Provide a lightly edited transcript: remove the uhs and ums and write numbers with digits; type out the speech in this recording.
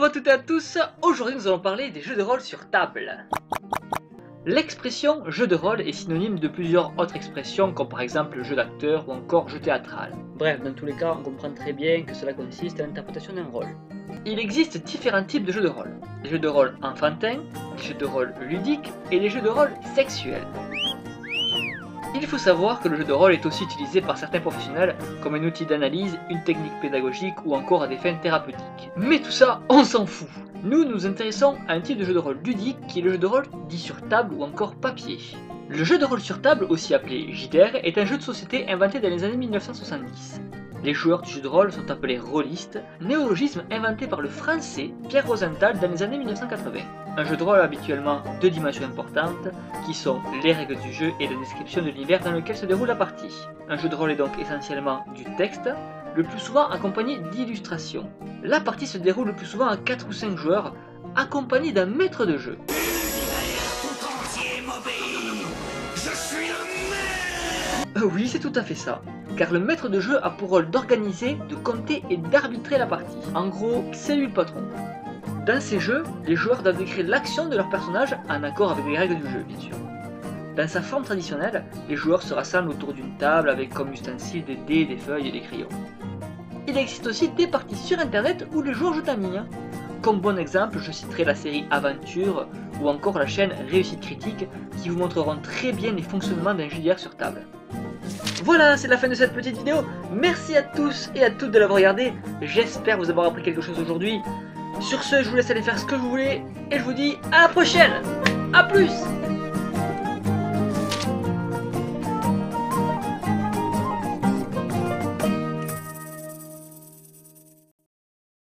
à toutes et à tous, aujourd'hui nous allons parler des jeux de rôle sur table. L'expression jeu de rôle est synonyme de plusieurs autres expressions comme par exemple jeu d'acteur ou encore jeu théâtral. Bref, dans tous les cas, on comprend très bien que cela consiste à l'interprétation d'un rôle. Il existe différents types de jeux de rôle. Les jeux de rôle enfantins, les jeux de rôle ludiques et les jeux de rôle sexuels. Il faut savoir que le jeu de rôle est aussi utilisé par certains professionnels comme un outil d'analyse, une technique pédagogique ou encore à des fins thérapeutiques. Mais tout ça, on s'en fout. Nous nous intéressons à un type de jeu de rôle ludique qui est le jeu de rôle dit sur table ou encore papier. Le jeu de rôle sur table, aussi appelé JDR, est un jeu de société inventé dans les années 1970. Les joueurs du jeu de rôle sont appelés rôlistes, néologisme inventé par le français Pierre Rosenthal dans les années 1980. Un jeu de rôle habituellement deux dimensions importantes, qui sont les règles du jeu et la description de l'univers dans lequel se déroule la partie. Un jeu de rôle est donc essentiellement du texte, le plus souvent accompagné d'illustrations. La partie se déroule le plus souvent à 4 ou 5 joueurs, accompagnés d'un maître de jeu. Oui, c'est tout à fait ça. Car le maître de jeu a pour rôle d'organiser, de compter et d'arbitrer la partie. En gros, c'est lui le patron. Dans ces jeux, les joueurs doivent décrire l'action de leur personnage en accord avec les règles du jeu, bien sûr. Dans sa forme traditionnelle, les joueurs se rassemblent autour d'une table avec comme ustensiles des dés, des feuilles et des crayons. Il existe aussi des parties sur internet où les joueurs jouent en ligne. Comme bon exemple, je citerai la série Aventure ou encore la chaîne Réussite Critique qui vous montreront très bien les fonctionnements d'un JDR sur table. Voilà, c'est la fin de cette petite vidéo. Merci à tous et à toutes de l'avoir regardé. J'espère vous avoir appris quelque chose aujourd'hui. Sur ce, je vous laisse aller faire ce que vous voulez et je vous dis à la prochaine. A plus.